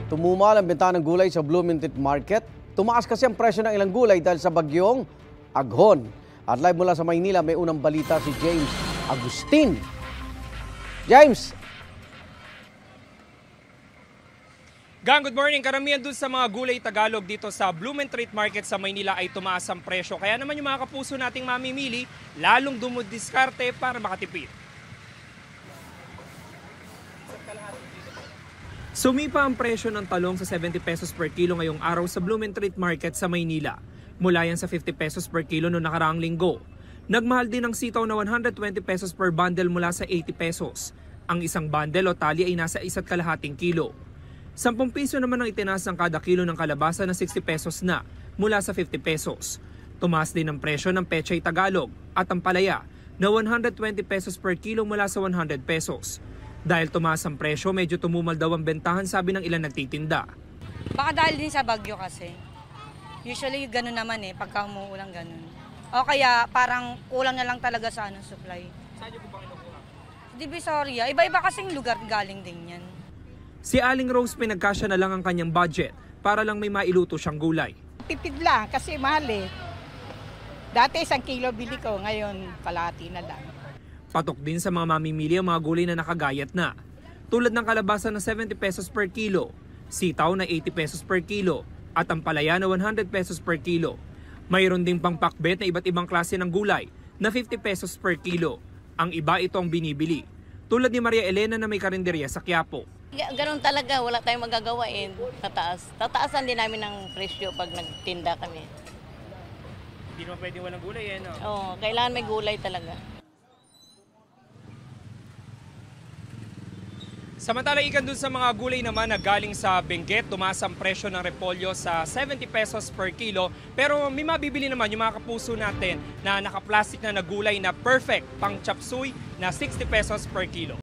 Tumumal ang benta ng gulay sa Bloomington Market. Tumaas kasi ang presyo ng ilang gulay dahil sa bagyong Aghon. At live mula sa Maynila, may unang balita si James Agustin. James! Gang, good morning. Karamihan dun sa mga gulay Tagalog dito sa Bloomington Market sa Maynila ay tumaas ang presyo. Kaya naman yung mga kapuso nating mamimili, lalong dumudiskarte para makatipid. Sumipa ang presyo ng talong sa 70 pesos per kilo ngayong araw sa Bloomington Market sa Maynila. Mula yan sa 50 pesos per kilo noong nakaraang linggo. Nagmahal din ang sitaw na 120 pesos per bundle mula sa 80 pesos. Ang isang bundle o tali ay nasa 1.5 kilo. 10 piso naman ang itinaas ng kada kilo ng kalabasa na 60 pesos na mula sa 50 pesos. Tumaas din ang presyo ng pechay Tagalog at ang palaya na 120 pesos per kilo mula sa 100 pesos. Dahil tumaas ang presyo, medyo tumumal daw ang bentahan, sabi ng ilan nagtitinda. Baka dahil din sa bagyo kasi. Usually ganun naman pagka umuulan ganun. O kaya parang kulang na lang talaga sa supply. Saan niyo po ba kinukuha? Divisoria, iba-iba kasing lugar galing din yan. Si Aling Rose pinagkasya na lang ang kanyang budget para lang may mailuto siyang gulay. Tipid lang kasi mahal Dati 1 kilo bili ko, ngayon kalahati na lang. Patok din sa mga mamimili ang mga gulay na nakagayat na. Tulad ng kalabasa na 70 pesos per kilo, sitaw na 80 pesos per kilo, at ang palaya na 100 pesos per kilo. Mayroon ding pang pakbet na iba't ibang klase ng gulay na 50 pesos per kilo. Ang iba ito ang binibili. Tulad ni Maria Elena na may karinderya sa Quiapo. Ganun talaga, wala tayong magagawa tataas. Tataasan din namin ng presyo pag nagtinda kami. Hindi naman pwede walang gulay no? Oo, kailangan may gulay talaga. Samantala ikan dun sa mga gulay naman na galing sa Benguet, tumaas ang presyo ng repolyo sa 70 pesos per kilo. Pero may mabibili naman yung mga kapuso natin na nakaplastic na gulay na perfect pang chop suey na 60 pesos per kilo.